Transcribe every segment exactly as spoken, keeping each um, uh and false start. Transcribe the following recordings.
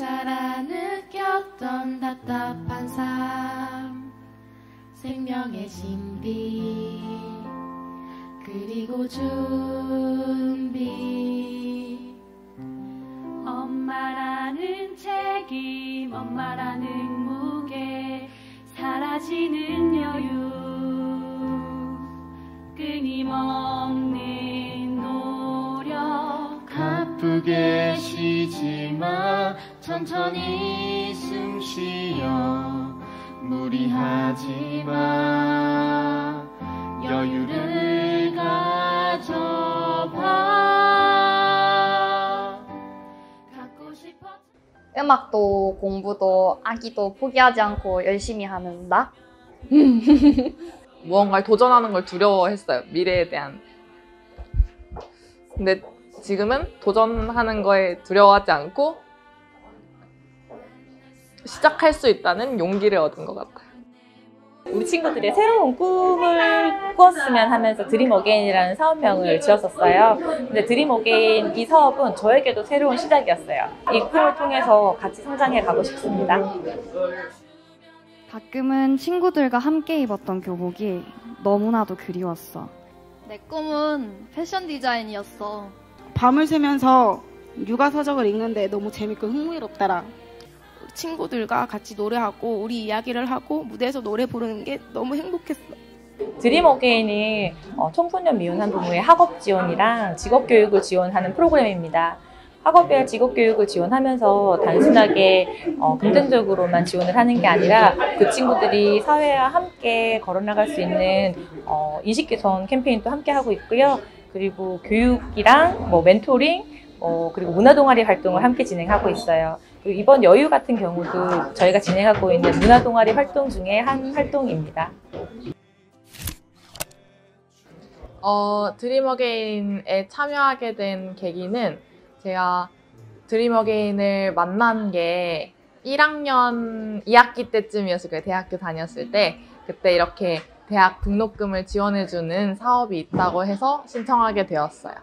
자라 느꼈던 답답한 삶, 생명의 신비, 그리고 준비. 엄마라는 책임, 엄마라는 무게, 사라지는 여유, 끊임없는 노력. 바쁘게 쉬지마, 천천히 숨 쉬어. 무리하지마, 여유를 가져봐. 갖고 싶어. 음악도 공부도 아기도 포기하지 않고 열심히 하는 나? 무언가를 도전하는 걸 두려워했어요. 미래에 대한. 근데 지금은 도전하는 거에 두려워하지 않고 시작할 수 있다는 용기를 얻은 것 같아요. 우리 친구들의 새로운 꿈을 꾸었으면 하면서 드림 어게인이라는 사업명을 지었었어요. 근데 드림 어게인 이 사업은 저에게도 새로운 시작이었어요. 이 꿈을 통해서 같이 성장해 가고 싶습니다. 가끔은 친구들과 함께 입었던 교복이 너무나도 그리웠어. 내 꿈은 패션 디자인이었어. 밤을 새면서 육아 서적을 읽는데 너무 재밌고 흥미롭더라. 친구들과 같이 노래하고 우리 이야기를 하고 무대에서 노래 부르는 게 너무 행복했어. 드림 어게인이 청소년 미혼 한부모의 학업 지원이랑 직업 교육을 지원하는 프로그램입니다. 학업이나 직업 교육을 지원하면서 단순하게 어, 금전적으로만 지원을 하는 게 아니라 그 친구들이 사회와 함께 걸어나갈 수 있는 어, 인식 개선 캠페인도 함께 하고 있고요. 그리고 교육이랑 뭐 멘토링, 어, 그리고 문화 동아리 활동을 함께 진행하고 있어요. 그리고 이번 여유 같은 경우도 저희가 진행하고 있는 문화 동아리 활동 중에 한 활동입니다. 어, 드림 어게인에 참여하게 된 계기는 제가 드림 어게인을 만난 게 일 학년 이 학기 때쯤이었을 거예요. 대학교 다녔을 때. 그때 이렇게 대학 등록금을 지원해주는 사업이 있다고 해서 신청하게 되었어요.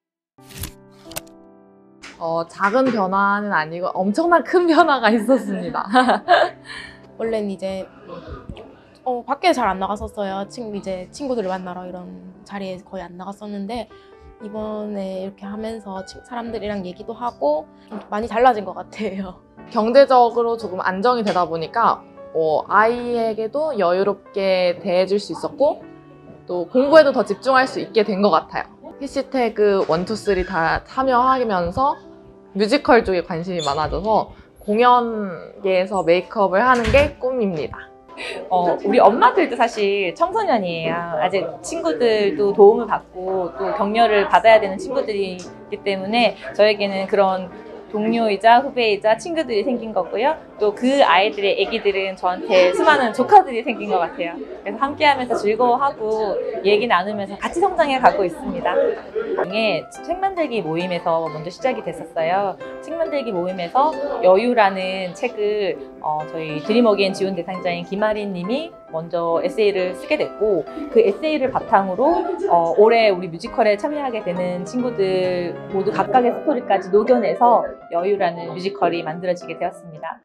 어, 작은 변화는 아니고 엄청난 큰 변화가 있었습니다. 원래는 이제 어, 밖에 잘 안 나갔었어요. 친구 이제 친구들을 만나러 이런 자리에 거의 안 나갔었는데 이번에 이렇게 하면서 사람들이랑 얘기도 하고 좀 많이 달라진 것 같아요. 경제적으로 조금 안정이 되다 보니까 어, 아이에게도 여유롭게 대해줄 수 있었고 또 공부에도 더 집중할 수 있게 된 것 같아요. 해시태그 일, 이, 삼 다 참여하면서 뮤지컬 쪽에 관심이 많아져서 공연계에서 메이크업을 하는 게 꿈입니다. 어, 우리 엄마들도 사실 청소년이에요. 아직 친구들도 도움을 받고 또 격려를 받아야 되는 친구들이기 때문에 저에게는 그런 동료이자 후배이자 친구들이 생긴 거고요. 또 그 아이들의 애기들은 저한테 수많은 조카들이 생긴 것 같아요. 그래서 함께하면서 즐거워하고 얘기 나누면서 같이 성장해 가고 있습니다. 이게 책 만들기 모임에서 먼저 시작이 됐었어요. 책 만들기 모임에서 여유라는 책을 어, 저희 드림 어게인 지원 대상자인 김아린 님이 먼저 에세이를 쓰게 됐고 그 에세이를 바탕으로 어, 올해 우리 뮤지컬에 참여하게 되는 친구들 모두 각각의 스토리까지 녹여내서 여유라는 뮤지컬이 만들어지게 되었습니다.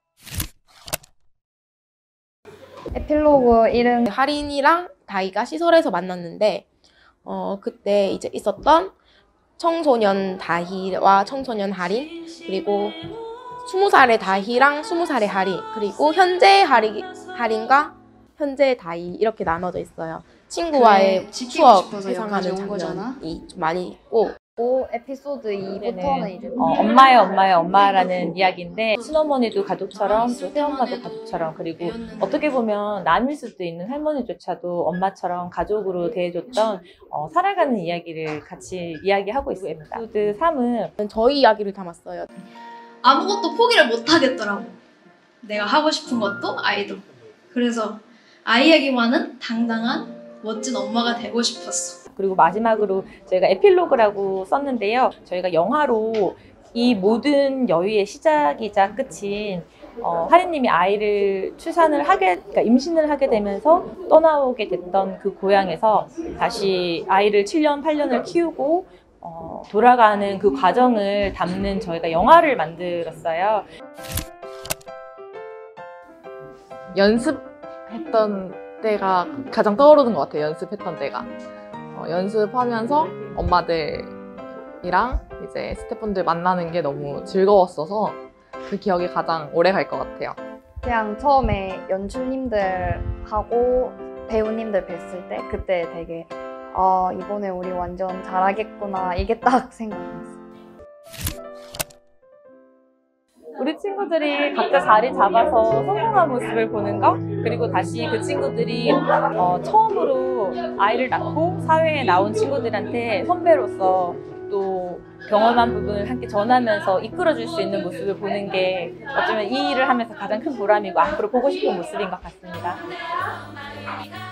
에필로그 이름 하린이랑 다이가 시설에서 만났는데 어, 그때 이제 있었던 청소년 다희와 청소년 하린 그리고 스무 살의 다희랑 스무 살의 하린 그리고 현재 하리, 하린과 현재 다희 이렇게 나눠져 있어요. 친구와의 그래, 추억 회상하는 장면이 좀 많이 있고 오 에피소드 이부터는 이제 어, 엄마의 엄마의 엄마라는 이야기인데 친어머니도 가족처럼 또 새엄마도 가족처럼 그리고 어떻게 보면 남일 수도 있는 할머니조차도 엄마처럼 가족으로 대해줬던 어, 살아가는 이야기를 같이 이야기하고 있습니다. 에피소드 삼은 저희 이야기를 담았어요. 아무것도 포기를 못 하겠더라고. 내가 하고 싶은 것도 아이도. 그래서 아이에게만은 당당한 멋진 엄마가 되고 싶었어. 그리고 마지막으로 저희가 에필로그라고 썼는데요. 저희가 영화로 이 모든 여유의 시작이자 끝인 어, 하린님이 아이를 출산을 하게, 그러니까 임신을 하게 되면서 떠나오게 됐던 그 고향에서 다시 아이를 칠 년, 팔 년을 키우고 어, 돌아가는 그 과정을 담는 저희가 영화를 만들었어요. 연습했던 때가 가장 떠오르는 것 같아요. 연습했던 때가. 어, 연습하면서 엄마들이랑 이제 스태프분들 만나는 게 너무 즐거웠어서 그 기억이 가장 오래 갈 것 같아요. 그냥 처음에 연출님들하고 배우님들 뵀을 때 그때 되게 아 이번에 우리 완전 잘하겠구나 이게 딱 생각났어요. 우리 친구들이 각자 자리 잡아서 성공한 모습을 보는 거, 그리고 다시 그 친구들이 어, 처음으로 아이를 낳고 사회에 나온 친구들한테 선배로서 또 경험한 부분을 함께 전하면서 이끌어줄 수 있는 모습을 보는 게 어쩌면 이 일을 하면서 가장 큰 보람이고 앞으로 보고 싶은 모습인 것 같습니다.